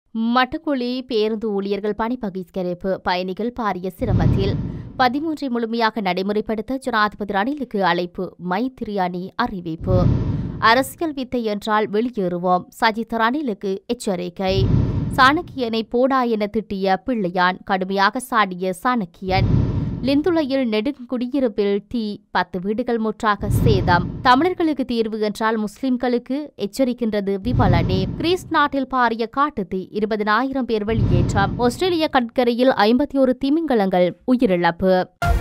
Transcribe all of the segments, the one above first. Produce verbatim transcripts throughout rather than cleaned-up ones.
மட்டக்குழி பேருந்து ஊழியர்கள் பணி பகிஷ்கரிப்பு, பயணிகள் பாரிய சிரமத்தில். பதிமூன்றை முழுமையாக நடைமுறைப்படுத்த ஜனாதிபதி ரணிலுக்கு அழைப்பு, மைத்திரியானி அறிவிப்பு. அரசியல் வித்தை என்றால் வெளியேறுவோம், சஜித் ரணிலுக்கு எச்சரிக்கை. சாணக்கியனை போடா என திட்டிய பிள்ளையான், கடுமையாக சாடிய சாணக்கியன். லிந்துளையில் நெடுங்குடியிருப்பில் தீ, பத்து வீடுகள் முற்றாக சேதம். தமிழர்களுக்கு தீர்வு என்றால் முஸ்லிம்களுக்கு எச்சரிக்கின்றது விமலனே. கிரீஸ் நாட்டில் பாரிய காட்டுத்தீ, இருபதினாயிரம் பேர் வெளியேற்றம். ஆஸ்திரேலிய கடற்கரையில் ஐம்பத்தி ஒரு திமிங்கலங்கள் உயிரிழப்பு.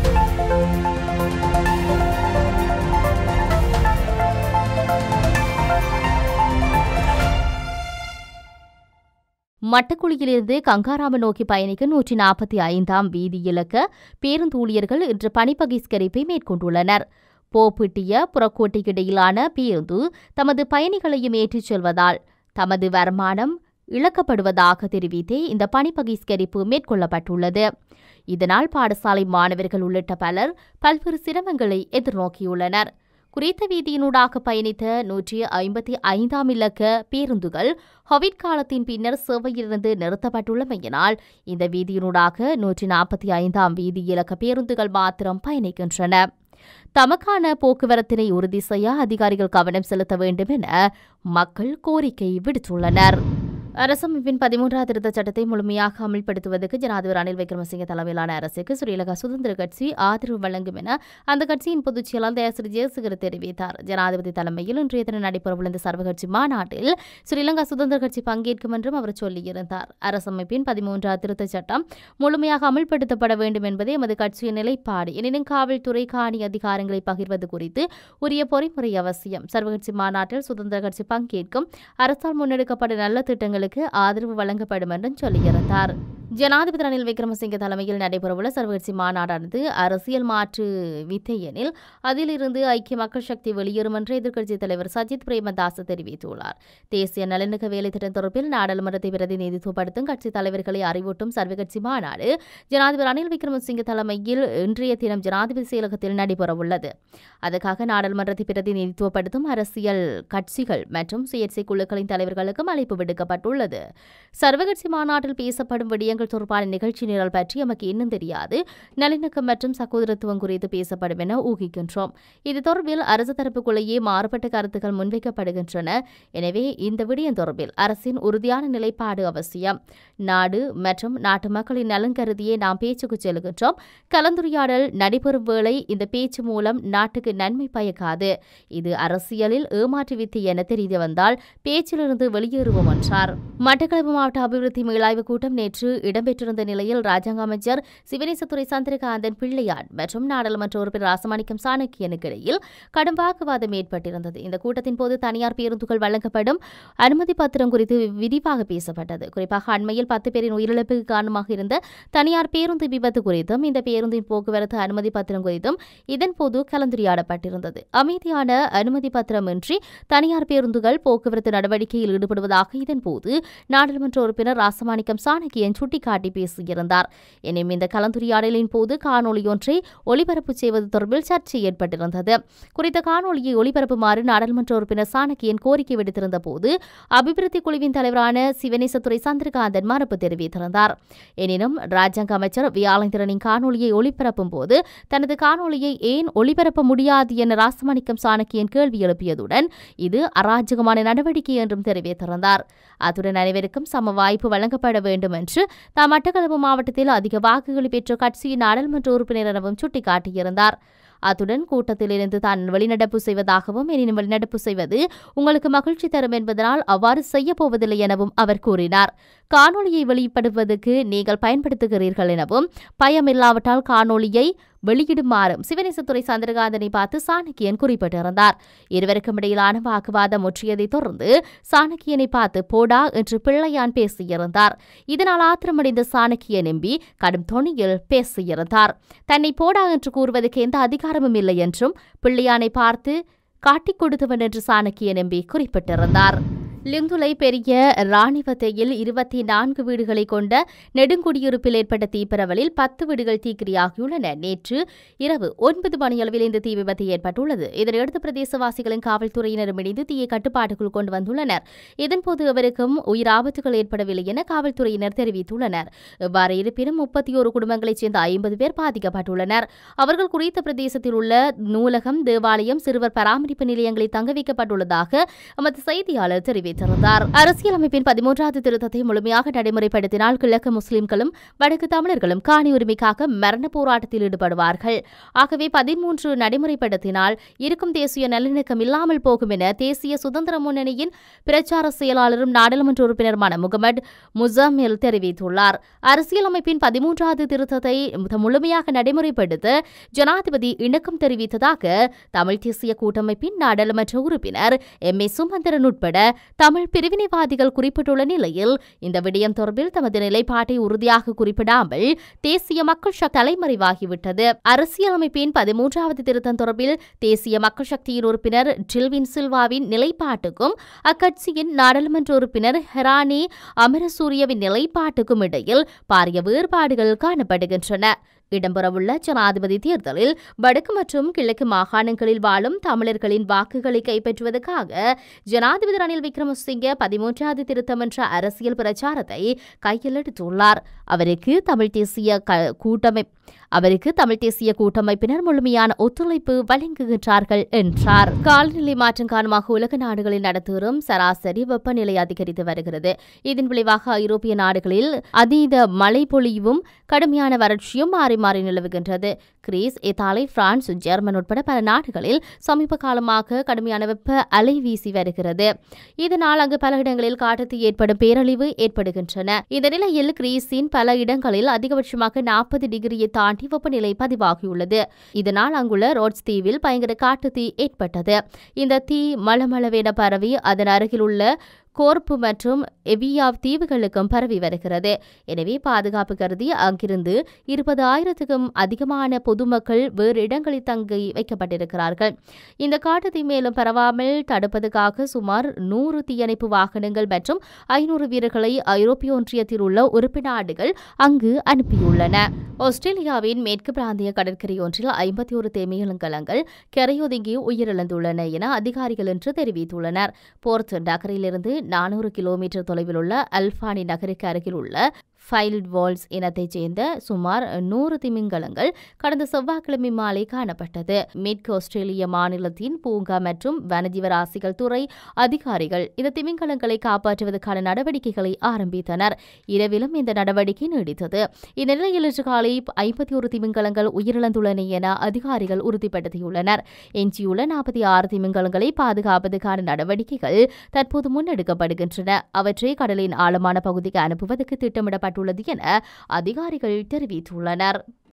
மட்டக்குழியிலிருந்து கங்காராம நோக்கி பயணிக்க நூற்றி நாற்பத்தி ஐந்தாம் வீதி இலக்க பேருந்து ஊழியர்கள் இன்று பணி பகிஷ்கரிப்பை மேற்கொண்டுள்ளனர். போப்பிட்டிய புறக்கோட்டைக்கு இடையிலான பேருந்து தமது பயணிகளையும் ஏற்றிச் செல்வதால் தமது வருமானம் இழக்கப்படுவதாக தெரிவித்தே இந்த பணி பகிஷ்கரிப்பு மேற்கொள்ளப்பட்டுள்ளது. இதனால் பாடசாலை மாணவர்கள் உள்ளிட்ட பலர் பல்வேறு சிரமங்களை எதிர்நோக்கியுள்ளனர். குறித்த வீதியினூடாக பயணித்த நூற்றி ஐம்பத்தி ஐந்தாம் இலக்க பேருந்துகள் கோவிட் காலத்தின் பின்னர் சேவையிலிருந்து நிறுத்தப்பட்டுள்ளமையினால் இந்த வீதியினூடாக நூற்றி நாற்பத்தி ஐந்தாம் வீதி இலக்க பேருந்துகள் மாத்திரம் பயணிக்கின்றன. தமக்கான போக்குவரத்தினை உறுதி செய்ய அதிகாரிகள் கவனம் செலுத்த வேண்டும் என மக்கள் கோரிக்கை விடுத்துள்ளனர். அரசமைப்பின் பதிமூன்றாம் திருத்த சட்டத்தை முழுமையாக அமல்படுத்துவதற்கு ஜனாதிபதி ரணில் விக்ரமசிங்க தலைமையிலான அரசுக்கு ஸ்ரீலங்கா சுதந்திர கட்சி ஆதரவு வழங்கும் என அந்த கட்சியின் பொதுச் செயலாளர் தயாசிரி ஜெயசேகர தெரிவித்தார். ஜனாதிபதி தலைமையில் இன்றைய தினம் நடைபெறவுள்ள இந்த சர்வகட்சி மாநாட்டில் ஸ்ரீலங்கா சுதந்திர கட்சி பங்கேற்கும் என்றும் அவர் சொல்லியிருந்தார். அரசமைப்பின் பதிமூன்றாம் திருத்த சட்டம் முழுமையாக அமல்படுத்தப்பட வேண்டும் என்பதே எமது கட்சியின் நிலைப்பாடு. எனினும் காவல்துறை காணி அதிகாரங்களை பகிர்வது குறித்து உரிய பொறிமுறை அவசியம். சர்வகட்சி மாநாட்டில் சுதந்திர கட்சி பங்கேற்கும், அரசால் முன்னெடுக்கப்பட்ட நல்ல திட்டங்களுக்கு ஆதரவு வழங்கப்படும் என்றும் சொல்லியிருந்தார். ஜனாதிபதி ரணில் விக்ரமசிங்க தலைமையில் நடைபெறவுள்ள சர்வகட்சி மாநாடானது அரசியல் மாற்று வித்தை எனில் அதிலிருந்து ஐக்கிய மக்கள் சக்தி வெளியேறும் என்று எதிர்க்கட்சித் தலைவர் சஜித் பிரேமதாச தெரிவித்துள்ளார். தேசிய நல்லிணக்க வேலை திட்டம் தொடர்பில் நாடாளுமன்றத்தை பிரதிநிதித்துவப்படுத்தும் கட்சித் தலைவர்களை அறிவூட்டும் சர்வகட்சி மாநாடு ஜனாதிபதி ரணில் விக்ரமசிங்க தலைமையில் இன்றைய தினம் ஜனாதிபதி செயலகத்தில் நடைபெறவுள்ளது. அதற்காக நாடாளுமன்றத்தை பிரதிநிதித்துவப்படுத்தும் அரசியல் கட்சிகள் மற்றும் சுயேட்சை குழுக்களின் தலைவர்களுக்கும் அழைப்பு விடுக்கப்பட்டுள்ளது. சர்வகட்சி மாநாட்டில் பேசப்படும் விடயங்கள் தொடர்பான நிகழ்ச்சி நிரல் பற்றி எமக்கு இன்னும் தெரியாது. நல்லிணக்கம் மற்றும் சகோதரத்துவம் குறித்து பேசப்படும் என ஊகிக்கின்றோம். இது தொடர்பில் அரசு தரப்புக்குள்ளேயே மாறுபட்ட கருத்துக்கள் முன்வைக்கப்படுகின்றன. எனவே இந்த விடயம் தொடர்பில் அரசின் உறுதியான நிலைப்பாடு அவசியம். நாடு மற்றும் நாட்டு மக்களின் நலன் கருதியே நாம் பேச்சுக்கு செல்கின்றோம். கலந்துரையாடல் நடைபெறும் வேளை இந்த பேச்சு மூலம் நாட்டுக்கு நன்மை பயக்காது. இது அரசியலில் ஏமாற்று வித்தை என தெரிய வந்தால் பேச்சிலிருந்து வெளியேறுவோம் என்றார். மட்டக்களப்பு மாவட்ட அபிவிருத்தி மீளாய்வு கூட்டம் நேற்று இடம்பெற்றிருந்த நிலையில் ராஜாங்க அமைச்சர் சிவனேசத்துறை சந்திரகாந்தன் பிள்ளையான் மற்றும் நாடாளுமன்ற உறுப்பினர் ராசமாணிக்கம் சாணக்கியனுக்கு இடையில் கடும் வாக்குவாதம் ஏற்பட்டிருந்தது. இந்த கூட்டத்தின் போது தனியார் பேருந்துகள் வழங்கப்படும் அனுமதி பத்திரம் குறித்து விரிவாக பேசப்பட்டது. குறிப்பாக அண்மையில் பத்து பேரின் உயிரிழப்புக்கு காரணமாக இருந்த தனியார் பேருந்து விபத்து குறித்தும் இந்த பேருந்தின் போக்குவரத்து அனுமதி பத்திரம் குறித்தும் இதன்போது கலந்துரையாடப்பட்டிருந்தது. அமைதியான அனுமதி பத்திரமின்றி தனியார் பேருந்துகள் போக்குவரத்து நடவடிக்கையில் ஈடுபடுவதாக இதன்போது நாடாளுமன்ற உறுப்பினர் ராசமாணிக்கம் சாணக்கியன் சுட்டிக்காட்டி பேசியிருந்தார். எனினும் இந்த கலந்துரையாடலின் போது காணொலி ஒன்றை ஒளிபரப்பு செய்வது தொடர்பில் சர்ச்சை ஏற்பட்டிருந்தது. குறித்த காணொலியை ஒளிபரப்புமாறு நாடாளுமன்ற உறுப்பினர் சாணக்கியன் கோரிக்கை விடுத்திருந்த போது அபிவிருத்தி குழுவின் தலைவரான சிவனேசத்துறை சந்திரகாந்தன் மறுப்பு தெரிவித்திருந்தார். எனினும் ராஜாங்க அமைச்சர் வியாழந்திரனின் காணொலியை ஒளிபரப்பும் போது தனது காணொலியை ஏன் ஒளிபரப்ப முடியாது என ராசமாணிக்கம் சாணக்கியன் கேள்வி எழுப்பியதுடன் இது அராஜகமான நடவடிக்கை என்றும் தெரிவித்திருந்தார். அத்துடன் அனைவருக்கும் சம வாய்ப்பு வழங்கப்பட வேண்டும் என்று தாம் மட்டக்களப்பு மாவட்டத்தில் அதிக வாக்குகளை பெற்ற கட்சியின் நாடாளுமன்ற உறுப்பினர் எனவும் சுட்டிக்காட்டியிருந்தார். அத்துடன் கூட்டத்திலிருந்து தான் வெளிநடப்பு செய்வதாகவும் எனினும் வெளிநடப்பு செய்வது உங்களுக்கு மகிழ்ச்சி தரும் என்பதனால் அவ்வாறு செய்யப்போவதில்லை எனவும் அவர் கூறினார். காணொலியை வெளிப்படுவதற்கு நீங்கள் பயன்படுத்துகிறீர்கள் எனவும் பயமில்லாவிட்டால் காணொலியை வெளியிடுமாறும் சிவனேசத்துறை சந்திரகாந்தனை பார்த்து சாணக்கியன் குறிப்பிட்டிருந்தார். இருவருக்கும் இடையிலான வாக்குவாதம் முற்றியதை தொடர்ந்து சாணக்கியனை பார்த்து போடா என்று பிள்ளையான் பேசியிருந்தார். இதனால் ஆத்திரமடைந்த சாணக்கியன் எம்பி கடும் தொனியில் பேசியிருந்தார். தன்னை போடா என்று கூறுவதற்கு எந்த அதிகாரமும் இல்லை என்றும் பிள்ளையானை பார்த்து காட்டிக் கொடுத்தவன் என்று சாணக்கியன் எம்பி குறிப்பிட்டிருந்தார். லிந்துலை பெரிய ராணிவத்தையில் இருபத்தி நான்கு வீடுகளை கொண்ட நெடுங்குடியிருப்பில் ஏற்பட்ட தீப்பரவலில் பத்து வீடுகள் தீக்கிரையாகியுள்ளன. நேற்று இரவு ஒன்பது மணியளவில் இந்த தீ விபத்து ஏற்பட்டுள்ளது. இதனையடுத்து பிரதேசவாசிகளின் காவல்துறையினரும் இணைந்து தீயை கட்டுப்பாட்டுக்குள் கொண்டு வந்துள்ளனர். இதன்போது அவருக்கும் உயிர் ஆபத்துகள் ஏற்படவில்லை என காவல்துறையினர் தெரிவித்துள்ளனர். இவ்வாறு இருப்பினும் முப்பத்தி ஒரு குடும்பங்களைச் சேர்ந்த ஐம்பது பேர் பாதிக்கப்பட்டுள்ளனர். அவர்கள் குறித்த பிரதேசத்தில் உள்ள நூலகம், தேவாலயம், சிறுவர் பராமரிப்பு நிலையங்களில் தங்க வைக்கப்பட்டுள்ளதாக எமது செய்தியாளர் தெரிவித்தார். அரசியலமைப்பின் பதிமூன்றாவது திருத்தத்தை முழுமையாக நடைமுறைப்படுத்தினால் கிழக்கு முஸ்லிம்களும் வடக்கு தமிழர்களும் காணி உரிமைக்காக மரண போராட்டத்தில் ஈடுபடுவார்கள். ஆகவே பதிமூன்று நடைமுறைப்படுத்தினால் இருக்கும் தேசிய நல்லிணக்கம் இல்லாமல் போகும் என தேசிய சுதந்திர முன்னணியின் பிரச்சார செயலாளரும் நாடாளுமன்ற உறுப்பினருமான முகமது முசம்மில் தெரிவித்துள்ளார். அரசியலமைப்பின் பதிமூன்றாவது திருத்தத்தை முழுமையாக நடைமுறைப்படுத்த ஜனாதிபதி இணக்கம் தெரிவித்ததாக தமிழ் தேசிய கூட்டமைப்பின் நாடாளுமன்ற உறுப்பினர் எம் ஏ சுமந்திரன் உட்பட தமிழ் பிரிவினைவாதிகள் குறிப்பிட்டுள்ள நிலையில் இந்த விடயம் தொடர்பில் தமது நிலைப்பாட்டை உறுதியாக குறிப்பிடாமல் தேசிய மக்கள் சக்தி தலைமறைவாகிவிட்டது. அரசியலமைப்பின் பதிமூன்றாவது திருத்தம் தொடர்பில் தேசிய மக்கள் சக்தியின் உறுப்பினர் டில்வின் சில்வாவின் நிலைப்பாட்டுக்கும் அக்கட்சியின் நாடாளுமன்ற உறுப்பினர் ஹெரானி அமரசூரியவின் நிலைப்பாட்டுக்கும் இடையில் பாரிய வேறுபாடுகள் காணப்படுகின்றன. இடம்பெறவுள்ள ஜனாதிபதி தேர்தலில் வடக்கு மற்றும் கிழக்கு மாகாணங்களில் வாழும் தமிழர்களின் வாக்குகளை கைப்பற்றுவதற்காக ஜனாதிபதி ரணில் விக்ரமசிங்கே பதிமூன்றாவது திருத்தம் என்ற அரசியல் பிரச்சாரத்தை கையில் எடுத்துள்ளார். அவருக்கு தமிழ் தேசிய கூட்டமை அவருக்கு தமிழ் தேசிய கூட்டமைப்பினர் முழுமையான ஒத்துழைப்பு வழங்குகின்றார்கள் என்றார். காலநிலை மாற்றம் காரணமாக உலக நாடுகளில் நடத்தேறும் சராசரி வெப்பநிலை அதிகரித்து வருகிறது. இதன் விளைவாக ஐரோப்பிய நாடுகளில் அதீத மழை பொழிவும் கடுமையான வறட்சியும் மாறி மாறி நிலவுகின்றது. கிரீஸ், இத்தாலி, பிரான்ஸ், ஜெர்மன் உட்பட பல நாடுகளில் சமீப காலமாக கடுமையான வெப்ப அலை வீசி வருகிறது. இதனால் அங்கு பல இடங்களில் காட்டுத்தீ ஏற்படும் பேரழிவு ஏற்படுகின்றன. இந்த நிலையில் கிரீஸின் பல இடங்களில் அதிகபட்சமாக நாற்பது டிகிரியை தாண்டி வெப்பநிலை பதிவாகியுள்ளது. இதனால் அங்குள்ள ரோட்ஸ் தீவில் பயங்கர காட்டுத்தீ ஏற்பட்டது. இந்த தீ மளமளவென பரவி அதன் அருகில் உள்ள கோர்ப்பு மற்றும் எவியா தீவுகளுக்கும் பரவி வருகிறது. எனவே பாதுகாப்பு கருதி அங்கிருந்து இருபது ஆயிரத்துக்கும் அதிகமான பொதுமக்கள் வேறு இடங்களில் தங்கி வைக்கப்பட்டிருக்கிறார்கள். இந்த காட்டுத்தீ மேலும் பரவாமல் தடுப்பதற்காக சுமார் நூறு தீயணைப்பு வாகனங்கள் மற்றும் ஐநூறு வீரர்களை ஐரோப்பிய ஒன்றியத்தில் உள்ள உறுப்பு நாடுகள் அங்கு அனுப்பியுள்ளன. ஆஸ்திரேலியாவின் மேற்கு பிராந்திய கடற்கரை ஒன்றில் ஐம்பத்தி ஒரு திமிங்கலங்கள் கரையொதுங்கி உயிரிழந்துள்ளன என அதிகாரிகள் இன்று தெரிவித்துள்ளனர். போர்ட் நகரிலிருந்து நானூறு கிலோமீட்டர் தொலைவில் உள்ள அல்பானி நகருக்கு அருகில் உள்ள ஃபைல்ட் வால்ஸ் இனத்தைச் சேர்ந்த சுமார் நூறு திமிங்கலங்கள் கடந்த செவ்வாய்க்கிழமை மாலை காணப்பட்டது. மேற்கு ஆஸ்திரேலிய மாநிலத்தின் பூங்கா மற்றும் வனஜீவராசிகள் துறை அதிகாரிகள் இந்த திமிங்கலங்களை காப்பாற்றுவதற்கான நடவடிக்கைகளை ஆரம்பித்தனர். இரவிலும் இந்த நடவடிக்கை நீடித்தது. இந்த நிலையில் இன்று காலை ஐம்பத்தி ஒரு திமிங்கலங்கள் உயிரிழந்துள்ளன என அதிகாரிகள் உறுதிப்படுத்தியுள்ளனர். எஞ்சியுள்ள நாற்பத்தி ஆறு திமிங்கலங்களை பாதுகாப்பதற்கான நடவடிக்கைகள் தற்போது முன்னெடுக்கப்படுகின்றன. அவற்றை கடலின் ஆழமான பகுதிக்கு அனுப்புவதற்கு திட்டமிடப்பட்டுள்ளது என அதிகாரிகள் தெரிவித்துள்ளனர்.